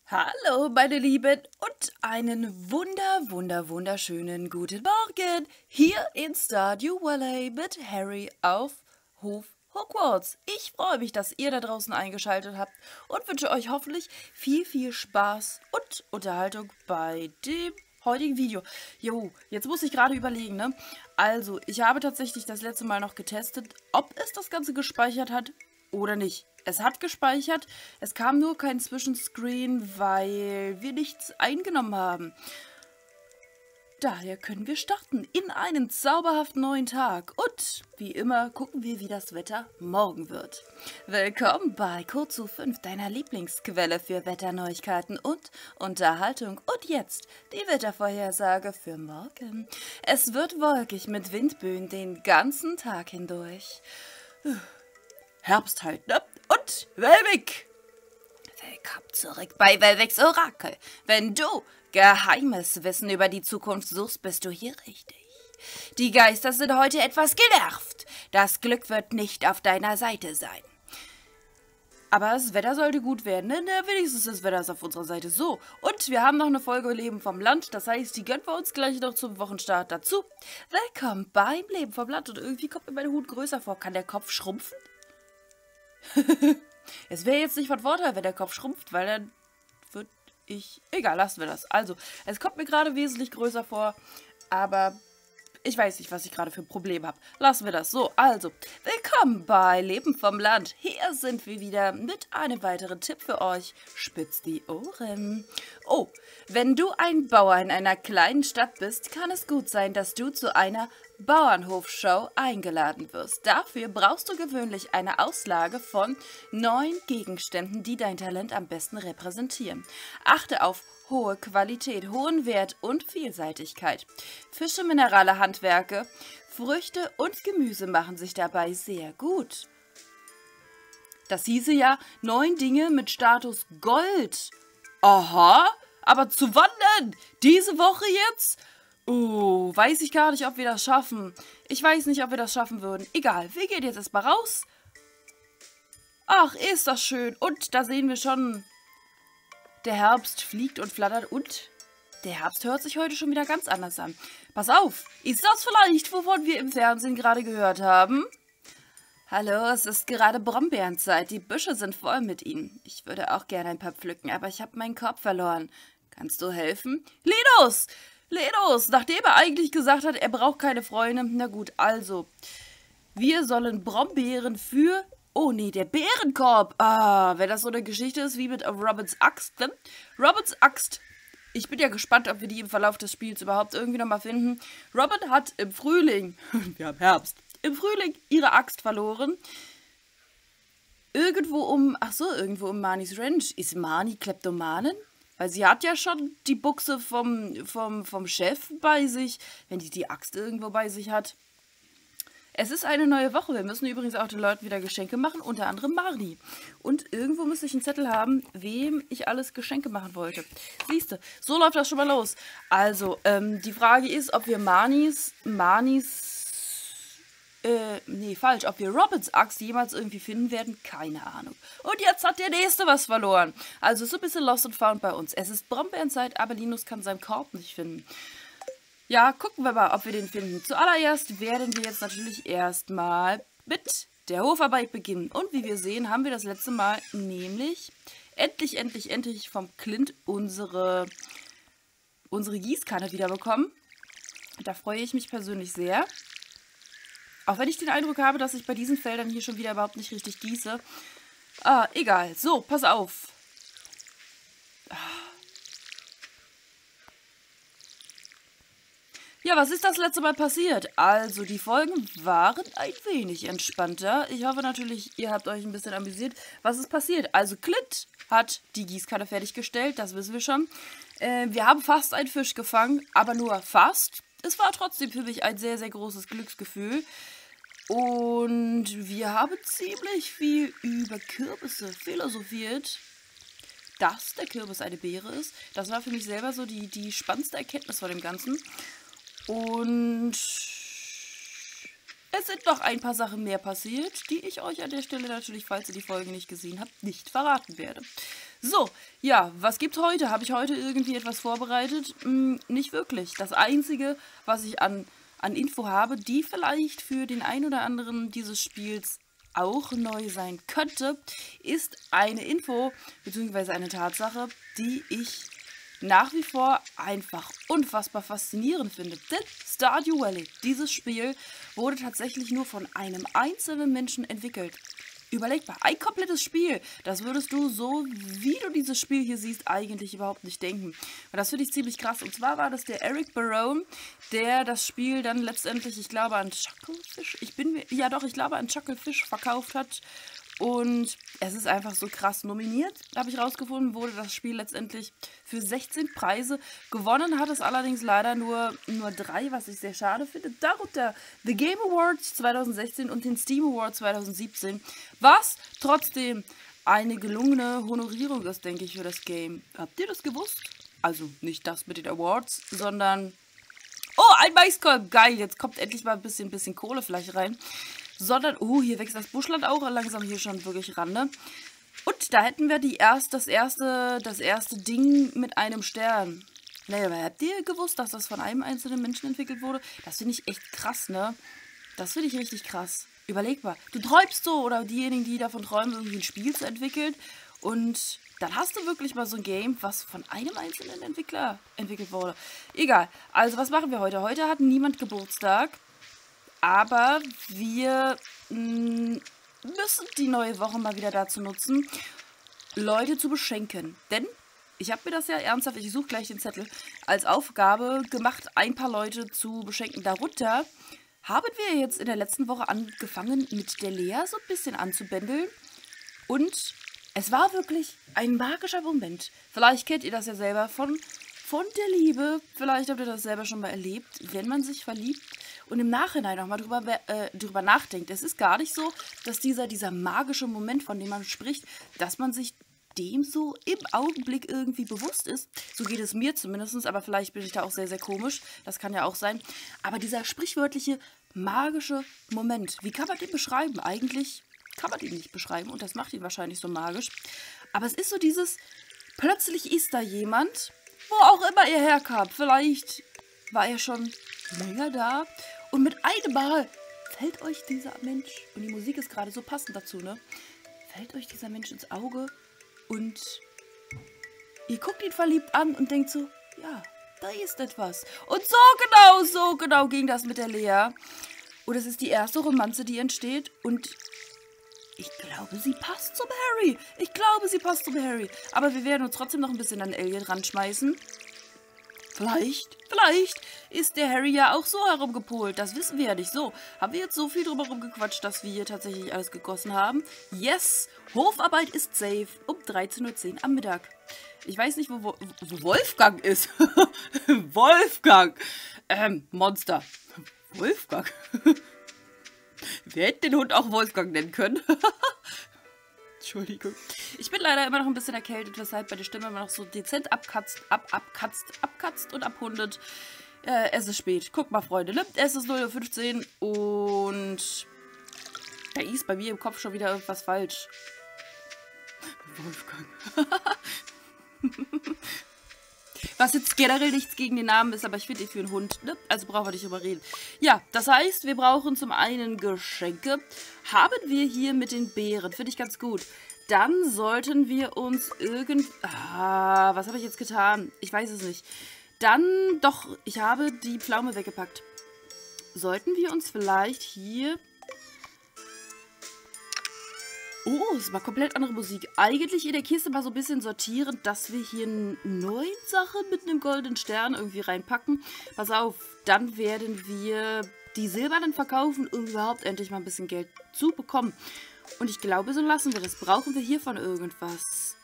Hallo, meine Lieben, und einen wunderschönen guten Morgen hier in Stardew Valley mit Harry auf Hof Hogwarts. Ich freue mich, dass ihr da draußen eingeschaltet habt und wünsche euch hoffentlich viel Spaß und Unterhaltung bei dem heutigen Video. Jo, jetzt muss ich gerade überlegen, ne? Also, ich habe tatsächlich das letzte Mal noch getestet, ob es das Ganze gespeichert hat oder nicht. Es hat gespeichert, es kam nur kein Zwischenscreen, weil wir nichts eingenommen haben. Daher können wir starten in einen zauberhaft neuen Tag. Und wie immer gucken wir, wie das Wetter morgen wird. Willkommen bei Kurzu 5, deiner Lieblingsquelle für Wetterneuigkeiten und Unterhaltung. Und jetzt die Wettervorhersage für morgen. Es wird wolkig mit Windböen den ganzen Tag hindurch. Herbst halt, ne? Und Velvik! Willkommen zurück bei Velviks Orakel. Wenn du geheimes Wissen über die Zukunft suchst, bist du hier richtig. Die Geister sind heute etwas genervt. Das Glück wird nicht auf deiner Seite sein. Aber das Wetter sollte gut werden, ne? Wenigstens das Wetter ist auf unserer Seite. So, und wir haben noch eine Folge Leben vom Land. Das heißt, die gönnen wir uns gleich noch zum Wochenstart dazu. Willkommen beim Leben vom Land. Und irgendwie kommt mir mein Hut größer vor. Kann der Kopf schrumpfen? Es wäre jetzt nicht von Vorteil, wenn der Kopf schrumpft, weil dann würde ich... Egal, lassen wir das. Also, es kommt mir gerade wesentlich größer vor, aber ich weiß nicht, was ich gerade für ein Problem habe. Lassen wir das. So, also, willkommen bei Leben vom Land. Hier sind wir wieder mit einem weiteren Tipp für euch. Spitzt die Ohren. Oh, wenn du ein Bauer in einer kleinen Stadt bist, kann es gut sein, dass du zu einer Bauernhofshow eingeladen wirst. Dafür brauchst du gewöhnlich eine Auslage von 9 Gegenständen, die dein Talent am besten repräsentieren. Achte auf hohe Qualität, hohen Wert und Vielseitigkeit. Fische, Minerale, Handwerke, Früchte und Gemüse machen sich dabei sehr gut. Das hieße ja 9 Dinge mit Status Gold. Aha, aber zu wann denn? Diese Woche jetzt? Oh, weiß ich gar nicht, ob wir das schaffen. Ich weiß nicht, ob wir das schaffen würden. Egal, wir gehen jetzt erstmal raus. Ach, ist das schön. Und da sehen wir schon, der Herbst fliegt und flattert und der Herbst hört sich heute schon wieder ganz anders an. Pass auf, ist das vielleicht, wovon wir im Fernsehen gerade gehört haben? Hallo, es ist gerade Brombeerenzeit. Die Büsche sind voll mit ihnen. Ich würde auch gerne ein paar pflücken, aber ich habe meinen Korb verloren. Kannst du helfen? Linus! Linus! Nachdem er eigentlich gesagt hat, er braucht keine Freunde. Na gut, also. Wir sollen Brombeeren für... Oh nee, der Bärenkorb. Ah, wenn das so eine Geschichte ist wie mit Robins Axt. Ne? Robins Axt. Ich bin ja gespannt, ob wir die im Verlauf des Spiels überhaupt irgendwie nochmal finden. Robin hat im Frühling, wir haben Herbst, im Frühling ihre Axt verloren. Irgendwo um Marnies Ranch. Ist Marnie Kleptomanin? Weil sie hat ja schon die Buchse vom Chef bei sich, wenn die Axt irgendwo bei sich hat. Es ist eine neue Woche. Wir müssen übrigens auch den Leuten wieder Geschenke machen, unter anderem Marnie. Und irgendwo müsste ich einen Zettel haben, wem ich alles Geschenke machen wollte. Siehste, so läuft das schon mal los. Also, die Frage ist, ob wir ob wir Robins Axt jemals irgendwie finden werden, keine Ahnung. Und jetzt hat der Nächste was verloren. Also, so ein bisschen Lost and Found bei uns. Es ist Brombeerenzeit, aber Linus kann seinen Korb nicht finden. Ja, gucken wir mal, ob wir den finden. Zuallererst werden wir jetzt natürlich erstmal mit der Hofarbeit beginnen. Und wie wir sehen, haben wir das letzte Mal nämlich endlich vom Clint unsere Gießkanne wiederbekommen. Da freue ich mich persönlich sehr. Auch wenn ich den Eindruck habe, dass ich bei diesen Feldern hier schon wieder überhaupt nicht richtig gieße. Ah, egal. So, pass auf. Ja, was ist das letzte Mal passiert? Also, die Folgen waren ein wenig entspannter. Ich hoffe natürlich, ihr habt euch ein bisschen amüsiert. Was ist passiert? Also, Clint hat die Gießkanne fertiggestellt, das wissen wir schon. Wir haben fast einen Fisch gefangen, aber nur fast. Es war trotzdem für mich ein sehr großes Glücksgefühl. Und wir haben ziemlich viel über Kürbisse philosophiert. Dass der Kürbis eine Beere ist, das war für mich selber so die spannendste Erkenntnis von dem Ganzen. Und es sind noch ein paar Sachen mehr passiert, die ich euch an der Stelle natürlich, falls ihr die Folge nicht gesehen habt, nicht verraten werde. So, ja, was gibt's heute? Habe ich heute irgendwie etwas vorbereitet? Nicht wirklich. Das Einzige, was ich an Info habe, die vielleicht für den ein oder anderen dieses Spiels auch neu sein könnte, ist eine Info bzw. eine Tatsache, die ich nach wie vor einfach unfassbar faszinierend finde. Denn Stardew Valley, dieses Spiel, wurde tatsächlich nur von einem einzelnen Menschen entwickelt. Überleg mal, ein komplettes Spiel. Das würdest du so, wie du dieses Spiel hier siehst, eigentlich überhaupt nicht denken. Und das finde ich ziemlich krass. Und zwar war das der Eric Barone, der das Spiel dann letztendlich, ich glaube, an Chucklefish, ich glaube, an Chucklefish verkauft hat. Und es ist einfach so krass nominiert, habe ich rausgefunden, wurde das Spiel letztendlich für 16 Preise. Gewonnen hat es allerdings leider nur 3, was ich sehr schade finde. Darunter The Game Awards 2016 und den Steam Award 2017, was trotzdem eine gelungene Honorierung ist, denke ich, für das Game. Habt ihr das gewusst? Also nicht das mit den Awards, sondern... Oh, ein Maiskolben, geil, jetzt kommt endlich mal ein bisschen Kohle vielleicht rein. Sondern, hier wächst das Buschland auch langsam hier schon wirklich ran, ne? Und da hätten wir das erste Ding mit einem Stern. Naja, aber habt ihr gewusst, dass das von einem einzelnen Menschen entwickelt wurde? Das finde ich echt krass, ne? Das finde ich richtig krass. Überleg mal, du träumst so, oder diejenigen, die davon träumen, irgendwie ein Spiel zu entwickeln. Und dann hast du wirklich mal so ein Game, was von einem einzelnen Entwickler entwickelt wurde. Egal, also was machen wir heute? Heute hat niemand Geburtstag. Aber wir müssen die neue Woche mal wieder dazu nutzen, Leute zu beschenken. Denn ich habe mir das ja ernsthaft, ich suche gleich den Zettel, als Aufgabe gemacht, ein paar Leute zu beschenken. Darunter haben wir jetzt in der letzten Woche angefangen, mit der Lea so ein bisschen anzubändeln. Und es war wirklich ein magischer Moment. Vielleicht kennt ihr das ja selber von der Liebe. Vielleicht habt ihr das selber schon mal erlebt, wenn man sich verliebt und im Nachhinein auch mal drüber nachdenkt. Es ist gar nicht so, dass dieser magische Moment, von dem man spricht, dass man sich dem so im Augenblick irgendwie bewusst ist. So geht es mir zumindest, aber vielleicht bin ich da auch sehr, sehr komisch. Das kann ja auch sein. Aber dieser sprichwörtliche, magische Moment, wie kann man den beschreiben? Eigentlich kann man ihn nicht beschreiben und das macht ihn wahrscheinlich so magisch. Aber es ist so dieses, plötzlich ist da jemand, wo auch immer er herkam. Vielleicht war er schon länger da und mit einem Mal fällt euch dieser Mensch, und die Musik ist gerade so passend dazu, ne? Fällt euch dieser Mensch ins Auge und ihr guckt ihn verliebt an und denkt so, ja, da ist etwas. Und so genau ging das mit der Lea. Und es ist die erste Romanze, die entsteht und ich glaube, sie passt zum Harry. Aber wir werden uns trotzdem noch ein bisschen an Elliot ranschmeißen. Vielleicht ist der Harry ja auch so herumgepolt. Das wissen wir ja nicht. So, haben wir jetzt so viel drüber rumgequatscht, dass wir hier tatsächlich alles gegossen haben? Yes, Hofarbeit ist safe um 13:10 Uhr am Mittag. Ich weiß nicht, wo Wolfgang ist. Wolfgang. Monster. Wolfgang. Wir hätten den Hund auch Wolfgang nennen können. Entschuldigung. Ich bin leider immer noch ein bisschen erkältet, weshalb meine Stimme immer noch so dezent abkatzt und abhundet. Es ist spät. Guck mal, Freunde, ne? Es ist 0:15 Uhr und da ist bei mir im Kopf schon wieder irgendwas falsch. Wolfgang. Was jetzt generell nichts gegen den Namen ist, aber ich finde ihn für einen Hund, ne? Also brauchen wir nicht drüber reden. Ja, das heißt, wir brauchen zum einen Geschenke. Haben wir hier mit den Beeren, finde ich ganz gut. Dann sollten wir uns was habe ich jetzt getan? Ich weiß es nicht. Dann, doch, ich habe die Pflaume weggepackt. Sollten wir uns vielleicht hier... Oh, es war komplett andere Musik. Eigentlich in der Kiste mal so ein bisschen sortieren, dass wir hier 9 Sachen mit einem goldenen Stern irgendwie reinpacken. Pass auf, dann werden wir die silbernen verkaufen, um überhaupt endlich mal ein bisschen Geld zu bekommen. Und ich glaube, so lassen wir das. Brauchen wir hiervon irgendwas?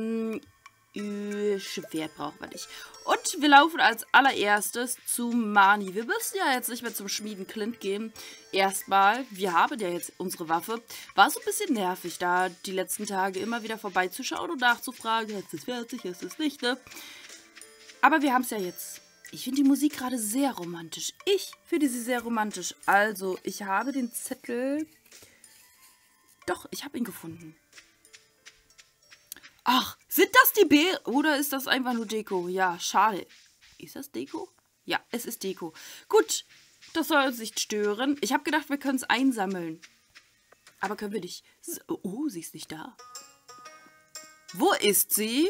Schwert brauchen wir nicht. Und wir laufen als allererstes zu Marnie. Wir müssen ja jetzt nicht mehr zum Schmieden Clint gehen. Erstmal, wir haben ja jetzt unsere Waffe. War so ein bisschen nervig, da die letzten Tage immer wieder vorbeizuschauen und nachzufragen, ist es fertig, ist es nicht, ne? Aber wir haben es ja jetzt. Ich finde die Musik gerade sehr romantisch. Ich finde sie sehr romantisch. Also, ich habe den Zettel... Doch, ich habe ihn gefunden. Ach, sind das die Beeren? Oder ist das einfach nur Deko? Ja, schade. Ist das Deko? Ja, es ist Deko. Gut, das soll uns nicht stören. Ich habe gedacht, wir können es einsammeln. Aber können wir nicht. Oh, sie ist nicht da. Wo ist sie?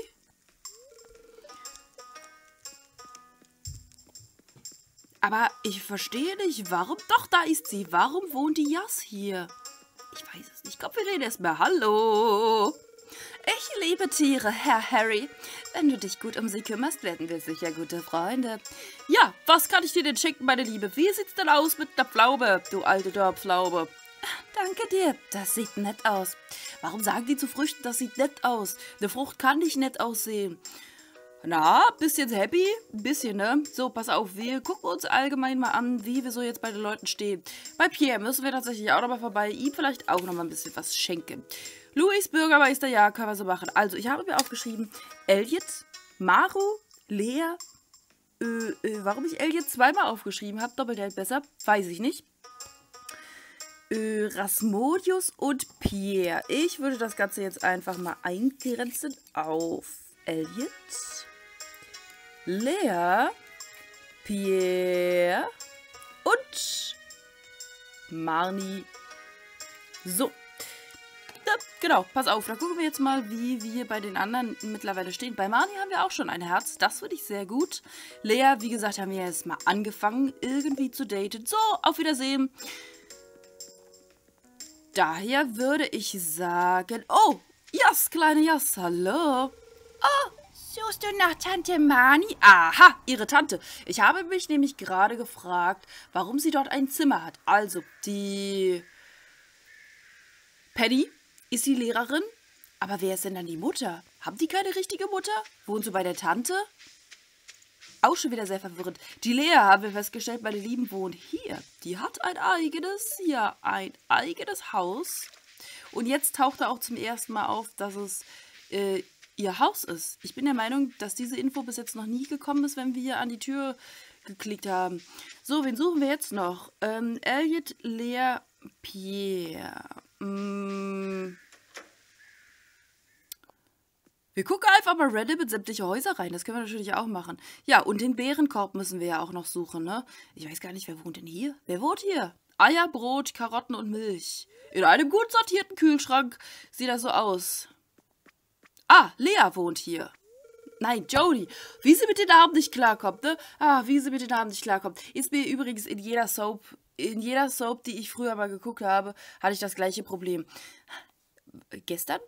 Aber ich verstehe nicht, warum... Doch, da ist sie. Warum wohnt die Jas hier? Ich weiß es nicht. Komm, wir reden erstmal. Hallo. Ich liebe Tiere, Herr Harry. Wenn du dich gut um sie kümmerst, werden wir sicher gute Freunde. Ja, was kann ich dir denn schenken, meine Liebe? Wie sieht's denn aus mit der Pflaume, du alte Dorfpflaume? Danke dir, das sieht nett aus. Warum sagen die zu Früchten, das sieht nett aus? Eine Frucht kann nicht nett aussehen. Na, bist jetzt happy? Ein bisschen, ne? So, pass auf, wir gucken uns allgemein mal an, wie wir so jetzt bei den Leuten stehen. Bei Pierre müssen wir tatsächlich auch nochmal vorbei, ihm vielleicht auch nochmal ein bisschen was schenken. Louis, Bürgermeister, ja, können wir so machen. Also, ich habe mir aufgeschrieben, Elliot, Maru, Lea, warum ich Elliot zweimal aufgeschrieben habe, doppelt hält besser, weiß ich nicht. Rasmodius und Pierre. Ich würde das Ganze jetzt einfach mal eingrenzen auf Elliot, Lea, Pierre und Marnie. So. Ja, genau, pass auf, da gucken wir jetzt mal, wie wir bei den anderen mittlerweile stehen. Bei Marnie haben wir auch schon ein Herz, das finde ich sehr gut. Lea, wie gesagt, haben wir jetzt mal angefangen, irgendwie zu daten. So, auf Wiedersehen. Daher würde ich sagen... Oh, Jas, kleine Jas, hallo. Oh, suchst du nach Tante Marnie? Aha, ihre Tante. Ich habe mich nämlich gerade gefragt, warum sie dort ein Zimmer hat. Also, die Penny ist die Lehrerin. Aber wer ist denn dann die Mutter? Haben die keine richtige Mutter? Wohnt sie bei der Tante? Auch schon wieder sehr verwirrend. Die Lea, haben wir festgestellt, meine Lieben, wohnt hier. Die hat ein eigenes Haus. Und jetzt taucht er auch zum ersten Mal auf, dass es ihr Haus ist. Ich bin der Meinung, dass diese Info bis jetzt noch nie gekommen ist, wenn wir hier an die Tür geklickt haben. So, wen suchen wir jetzt noch? Elliot, Lea, Pierre. Wir gucken einfach mal random in sämtliche Häuser rein. Das können wir natürlich auch machen. Ja, und den Bärenkorb müssen wir ja auch noch suchen, ne? Ich weiß gar nicht, wer wohnt denn hier? Wer wohnt hier? Eier, Brot, Karotten und Milch. In einem gut sortierten Kühlschrank sieht das so aus. Ah, Lea wohnt hier. Nein, Jodie. Wie sie mit den Namen nicht klarkommt, ne? Ah, wie sie mit den Namen nicht klarkommt. Ist mir übrigens in jeder Soap, die ich früher mal geguckt habe, hatte ich das gleiche Problem. Gestern?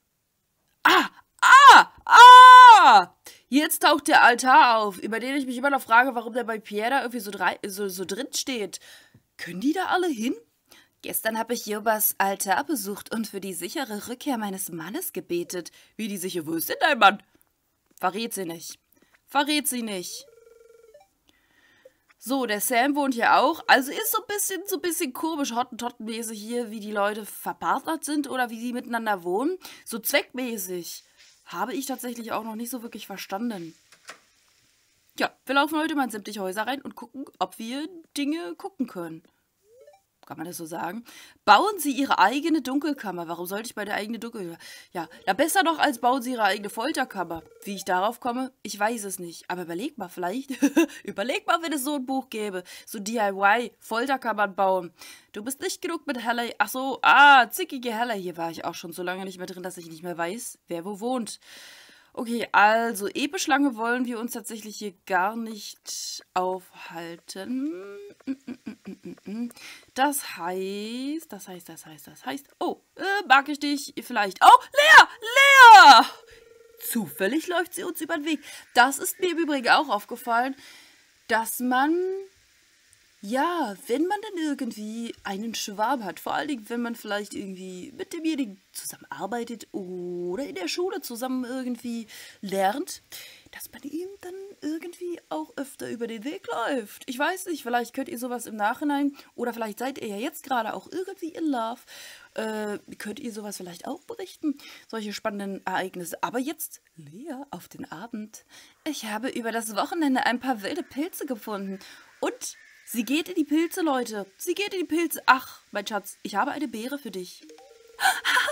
Jetzt taucht der Altar auf, über den ich mich immer noch frage, warum der bei Pierre da irgendwie so drin steht. Können die da alle hin? Gestern habe ich Jobas Altar besucht und für die sichere Rückkehr meines Mannes gebetet. Wie die sichere? Wo ist denn dein Mann? Verrät sie nicht. Verrät sie nicht. So, der Sam wohnt hier auch. Also ist so ein bisschen komisch, Hottentottenmäßig hier, wie die Leute verpartnert sind oder wie sie miteinander wohnen. So zweckmäßig. Habe ich tatsächlich auch noch nicht so wirklich verstanden. Ja, wir laufen heute mal in sämtliche Häuser rein und gucken, ob wir Dinge gucken können. Kann man das so sagen? Bauen Sie Ihre eigene Dunkelkammer. Warum sollte ich bei der eigenen Dunkelkammer? Ja, na besser doch, als bauen Sie Ihre eigene Folterkammer. Wie ich darauf komme, ich weiß es nicht. Aber überleg mal vielleicht. Überleg mal, wenn es so ein Buch gäbe. So DIY, Folterkammern bauen. Du bist nicht genug mit Halle. Ach so, zickige Halle. Hier war ich auch schon so lange nicht mehr drin, dass ich nicht mehr weiß, wer wo wohnt. Okay, also Epischlange wollen wir uns tatsächlich hier gar nicht aufhalten. Das heißt, oh, mag ich dich vielleicht? Oh, Lea! Zufällig läuft sie uns über den Weg. Das ist mir im Übrigen auch aufgefallen, dass man, ja, wenn man dann irgendwie einen Schwarm hat, vor allen Dingen, wenn man vielleicht irgendwie mit demjenigen zusammenarbeitet oder in der Schule zusammen irgendwie lernt, dass man ihm dann irgendwie auch öfter über den Weg läuft. Ich weiß nicht, vielleicht könnt ihr sowas im Nachhinein, oder vielleicht seid ihr ja jetzt gerade auch irgendwie in Love, könnt ihr sowas vielleicht auch berichten, solche spannenden Ereignisse. Aber jetzt, Lea, auf den Abend. Ich habe über das Wochenende ein paar wilde Pilze gefunden und... Sie geht in die Pilze, Leute. Sie geht in die Pilze. Ach, mein Schatz, ich habe eine Beere für dich.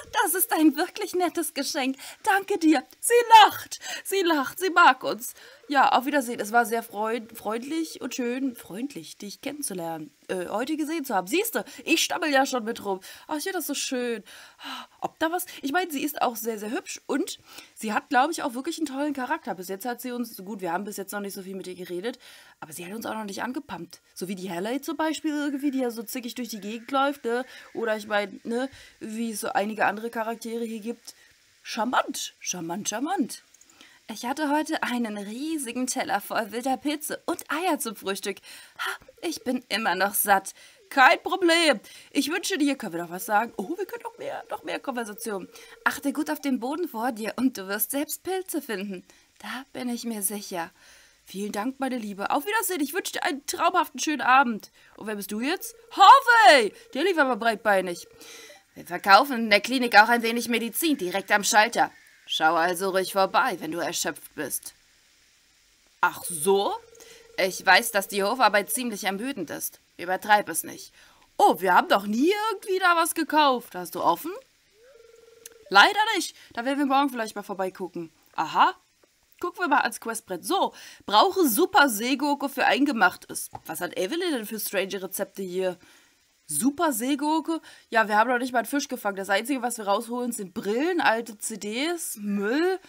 das ist ein wirklich nettes Geschenk. Danke dir. Sie lacht, sie mag uns. Ja, auf Wiedersehen. Es war sehr freundlich und schön, freundlich, dich kennenzulernen, heute gesehen zu haben. Siehst du, ich stammel ja schon mit rum. Ach, ich finde das so schön. Ob da was? Ich meine, sie ist auch sehr, sehr hübsch und sie hat, glaube ich, auch wirklich einen tollen Charakter. Bis jetzt hat sie uns, gut, wir haben bis jetzt noch nicht so viel mit ihr geredet, aber sie hat uns auch noch nicht angepumpt. So wie die Haley zum Beispiel irgendwie, die ja so zickig durch die Gegend läuft, ne? Oder ich meine, ne, wie es so einige andere Charaktere hier gibt. Charmant, charmant, charmant. Ich hatte heute einen riesigen Teller voll wilder Pilze und Eier zum Frühstück. Ha, ich bin immer noch satt. Kein Problem. Ich wünsche dir, können wir noch was sagen? Oh, wir können noch mehr Konversation. Achte gut auf den Boden vor dir und du wirst selbst Pilze finden. Da bin ich mir sicher. Vielen Dank, meine Liebe. Auf Wiedersehen. Ich wünsche dir einen traumhaften schönen Abend. Und wer bist du jetzt? Harvey! Der lief aber breitbeinig. Wir verkaufen in der Klinik auch ein wenig Medizin direkt am Schalter. Schau also ruhig vorbei, wenn du erschöpft bist. Ach so? Ich weiß, dass die Hofarbeit ziemlich ermüdend ist. Übertreib es nicht. Oh, wir haben doch nie irgendwie da was gekauft. Hast du offen? Leider nicht. Da werden wir morgen vielleicht mal vorbeigucken. Aha. Gucken wir mal ans Questbrett. So, brauche super Seegurke für Eingemachtes. Was hat Evelyn denn für strange Rezepte hier? Super Seegurke? Ja, wir haben noch nicht mal einen Fisch gefangen. Das Einzige, was wir rausholen, sind Brillen, alte CDs, Müll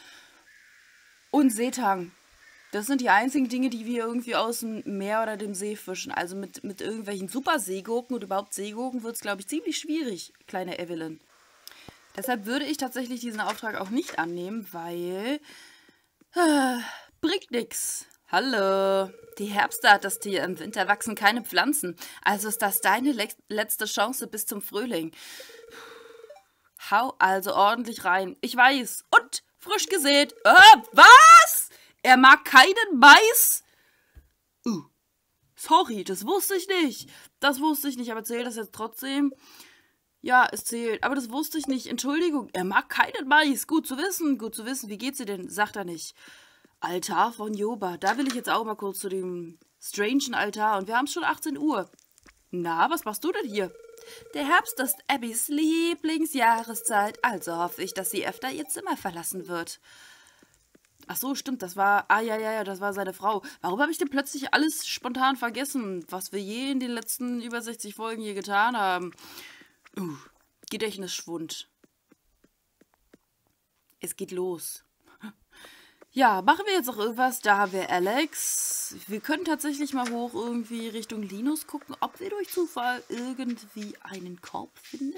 und Seetang. Das sind die einzigen Dinge, die wir irgendwie aus dem Meer oder dem See fischen. Also mit irgendwelchen Super Seegurken und überhaupt Seegurken wird es, glaube ich, ziemlich schwierig, kleine Evelyn. Deshalb würde ich tatsächlich diesen Auftrag auch nicht annehmen, weil bringt nix. Hallo. Die Herbste hat das Tier, im Winter wachsen keine Pflanzen. Also ist das deine letzte Chance bis zum Frühling. Hau also ordentlich rein. Ich weiß. Und frisch gesät. Was? Er mag keinen Mais? Sorry, das wusste ich nicht. Das wusste ich nicht, aber zählt das jetzt trotzdem? Ja, es zählt. Aber das wusste ich nicht. Entschuldigung, er mag keinen Mais. Gut zu wissen, gut zu wissen. Wie geht's dir denn? Sagt er nicht. Altar von Joba. Da will ich jetzt auch mal kurz zu dem strangen Altar. Und wir haben schon 18 Uhr. Na, was machst du denn hier? Der Herbst ist Abbys Lieblingsjahreszeit. Also hoffe ich, dass sie öfter ihr Zimmer verlassen wird. Ach so, stimmt. Das war... ja, das war seine Frau. Warum habe ich denn plötzlich alles spontan vergessen, was wir je in den letzten über 60 Folgen hier getan haben? Gedächtnisschwund. Es geht los. Ja, machen wir jetzt noch irgendwas? Da haben wir Alex. Wir können tatsächlich mal hoch irgendwie Richtung Linus gucken, ob wir durch Zufall irgendwie einen Korb finden.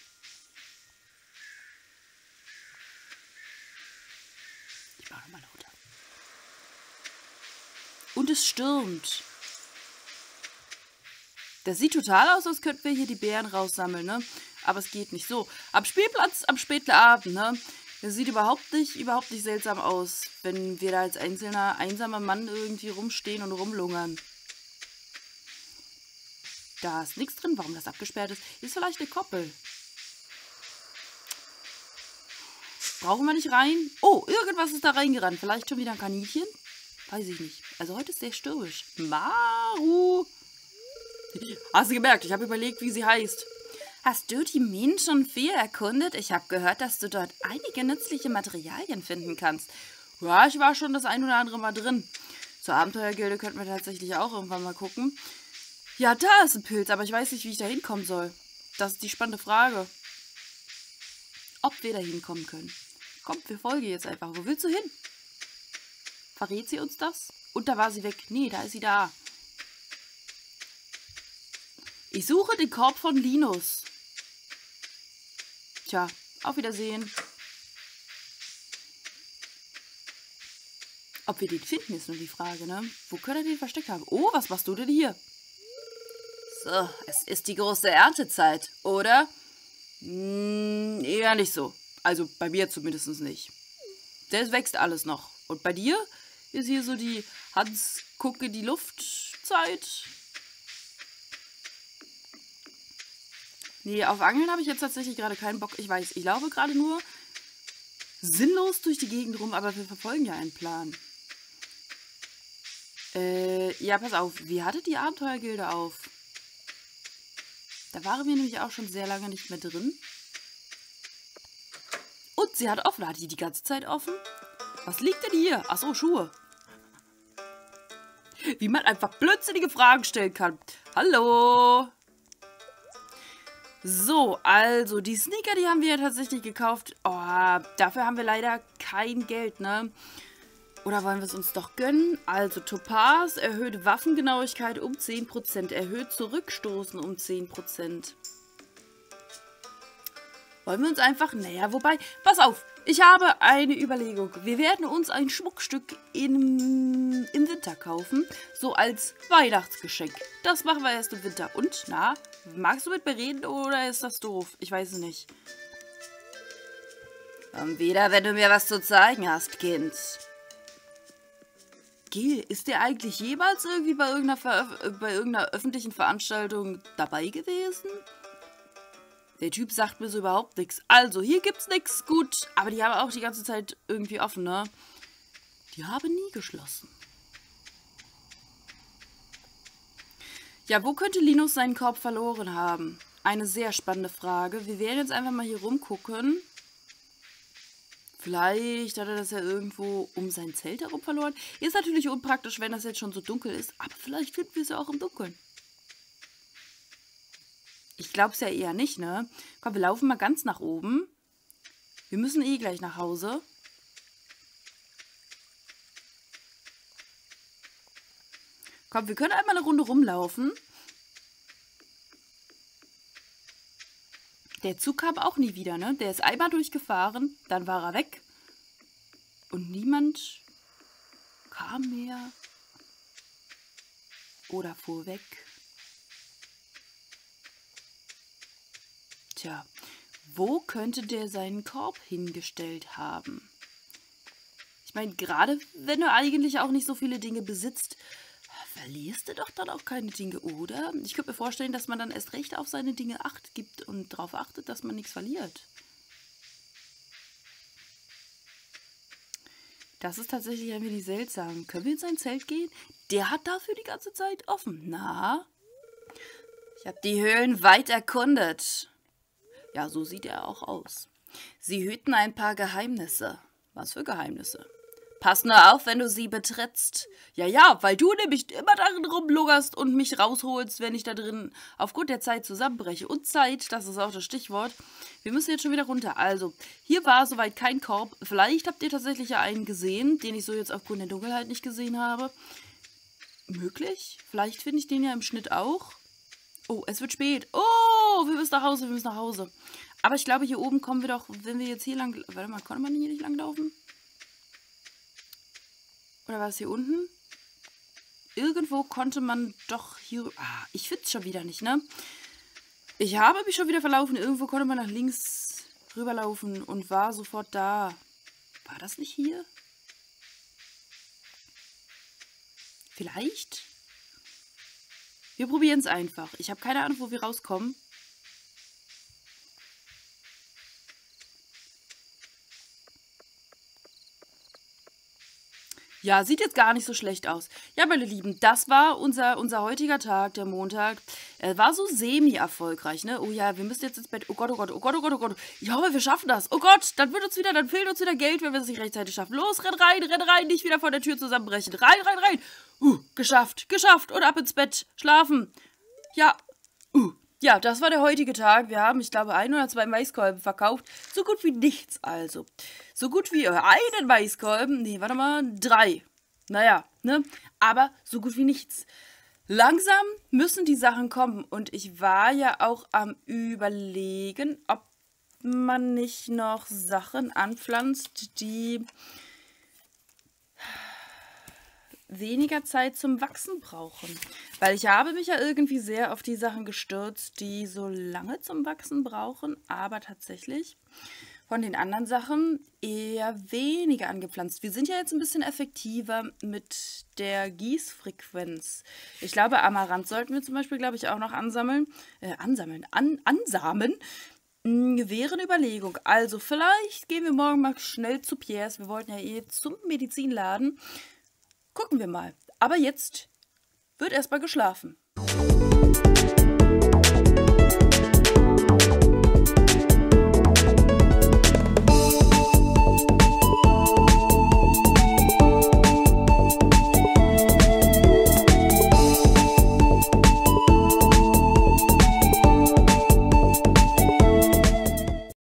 Ich mache mal lauter. Und es stürmt. Das sieht total aus, als könnten wir hier die Beeren raussammeln, ne? Aber es geht nicht so. Am Spielplatz, am späten Abend, ne? Das sieht überhaupt nicht seltsam aus, wenn wir da als einsamer Mann irgendwie rumstehen und rumlungern. Da ist nichts drin, warum das abgesperrt ist. Ist vielleicht eine Koppel. Brauchen wir nicht rein? Oh, irgendwas ist da reingerannt. Vielleicht schon wieder ein Kaninchen? Weiß ich nicht. Also heute ist sehr stürmisch. Maru! Hast du gemerkt? Ich habe überlegt, wie sie heißt. Hast du die Minen schon viel erkundet? Ich habe gehört, dass du dort einige nützliche Materialien finden kannst. Ja, ich war schon das ein oder andere Mal drin. Zur Abenteuergilde könnten wir tatsächlich auch irgendwann mal gucken. Ja, da ist ein Pilz, aber ich weiß nicht, wie ich da hinkommen soll. Das ist die spannende Frage. Ob wir da hinkommen können. Komm, wir folgen jetzt einfach. Wo willst du hin? Verrät sie uns das? Und da war sie weg. Nee, da ist sie da. Ich suche den Korb von Linus. Tja, auf Wiedersehen. Ob wir den finden, ist nur die Frage, ne? Wo können wir den versteckt haben? Oh, was machst du denn hier? So, es ist die große Erntezeit, oder? Eher nicht so. Also bei mir zumindest nicht. Das wächst alles noch. Und bei dir ist hier so die Hans-Gucke-die-Luft-Zeit. Nee, auf Angeln habe ich jetzt tatsächlich gerade keinen Bock. Ich weiß, ich laufe gerade nur sinnlos durch die Gegend rum, aber wir verfolgen ja einen Plan. Ja, pass auf. Wie hatte die Abenteuergilde auf? Da waren wir nämlich auch schon sehr lange nicht mehr drin. Und sie hat offen. Hat die ganze Zeit offen? Was liegt denn hier? Achso, Schuhe. Wie man einfach blödsinnige Fragen stellen kann. Hallo? So, also die Sneaker, die haben wir ja tatsächlich gekauft. Oh, dafür haben wir leider kein Geld, ne? Oder wollen wir es uns doch gönnen? Also Topaz erhöht Waffengenauigkeit um 10%, erhöht Zurückstoßen um 10%. Wollen wir uns einfach... Naja, wobei... Pass auf, ich habe eine Überlegung. Wir werden uns ein Schmuckstück im Winter kaufen, so als Weihnachtsgeschenk. Das machen wir erst im Winter. Und, na, magst du mit mir reden oder ist das doof? Ich weiß es nicht. Komm wieder, wenn du mir was zu zeigen hast, Kind. Gil, ist der eigentlich jemals irgendwie bei irgendeiner öffentlichen Veranstaltung dabei gewesen? Der Typ sagt mir so überhaupt nichts. Also, hier gibt's nichts. Gut, aber die haben auch die ganze Zeit irgendwie offen, ne? Die haben nie geschlossen. Ja, wo könnte Linus seinen Korb verloren haben? Eine sehr spannende Frage. Wir werden jetzt einfach mal hier rumgucken. Vielleicht hat er das ja irgendwo um sein Zelt herum verloren. Ist natürlich unpraktisch, wenn das jetzt schon so dunkel ist. Aber vielleicht finden wir es ja auch im Dunkeln. Ich glaube es ja eher nicht, ne? Komm, wir laufen mal ganz nach oben. Wir müssen eh gleich nach Hause. Komm, wir können einmal eine Runde rumlaufen. Der Zug kam auch nie wieder, ne? Der ist einmal durchgefahren, dann war er weg. Und niemand kam mehr oder fuhr weg. Tja, wo könnte der seinen Korb hingestellt haben? Ich meine, gerade wenn du eigentlich auch nicht so viele Dinge besitzt, verlierst du doch dann auch keine Dinge, oder? Ich könnte mir vorstellen, dass man dann erst recht auf seine Dinge Acht gibt und darauf achtet, dass man nichts verliert. Das ist tatsächlich ein wenig seltsam. Können wir in sein Zelt gehen? Der hat dafür die ganze Zeit offen. Na? Ich habe die Höhlen weit erkundet. Ja, so sieht er auch aus. Sie hüten ein paar Geheimnisse. Was für Geheimnisse? Pass nur auf, wenn du sie betrittst. Ja, weil du nämlich immer darin rumluggerst und mich rausholst, wenn ich da drin aufgrund der Zeit zusammenbreche. Und Zeit, das ist auch das Stichwort. Wir müssen jetzt schon wieder runter. Also, hier war soweit kein Korb. Vielleicht habt ihr tatsächlich ja einen gesehen, den ich so jetzt aufgrund der Dunkelheit nicht gesehen habe. Möglich? Vielleicht finde ich den ja im Schnitt auch. Oh, es wird spät. Oh, wir müssen nach Hause, Aber ich glaube, hier oben kommen wir doch, wenn wir jetzt hier lang... Warte mal, konnte man hier nicht langlaufen? Oder war es hier unten? Irgendwo konnte man doch hier... Ah, ich finde es schon wieder nicht, ne? Ich habe mich schon wieder verlaufen. Irgendwo konnte man nach links rüberlaufen und war sofort da. War das nicht hier? Vielleicht? Wir probieren es einfach. Ich habe keine Ahnung, wo wir rauskommen. Ja, sieht jetzt gar nicht so schlecht aus. Ja, meine Lieben, das war unser heutiger Tag, der Montag. Er war so semi-erfolgreich, ne? Oh ja, wir müssen jetzt ins Bett. Oh Gott, oh Gott, oh Gott, oh Gott, oh Gott. Ich hoffe, wir schaffen das. Oh Gott, dann fehlt uns wieder Geld, wenn wir es nicht rechtzeitig schaffen. Los, renn rein, nicht wieder vor der Tür zusammenbrechen. Rein. Geschafft. Und ab ins Bett. Schlafen. Ja. Ja, das war der heutige Tag. Wir haben, ich glaube, 1 oder 2 Maiskolben verkauft. So gut wie nichts also. So gut wie einen Maiskolben. Nee, warte mal, 3. Naja, ne? Aber so gut wie nichts. Langsam müssen die Sachen kommen. Und ich war ja auch am Überlegen, ob man nicht noch Sachen anpflanzt, die weniger Zeit zum Wachsen brauchen. Weil ich habe mich ja irgendwie sehr auf die Sachen gestürzt, die so lange zum Wachsen brauchen, aber tatsächlich von den anderen Sachen eher weniger angepflanzt. Wir sind ja jetzt ein bisschen effektiver mit der Gießfrequenz. Ich glaube, Amaranth sollten wir zum Beispiel, glaube ich, auch noch ansamen. Wäre eine Überlegung. Also vielleicht gehen wir morgen mal schnell zu Pierres. Wir wollten ja eh zum Medizinladen. Gucken wir mal. Aber jetzt wird erstmal geschlafen.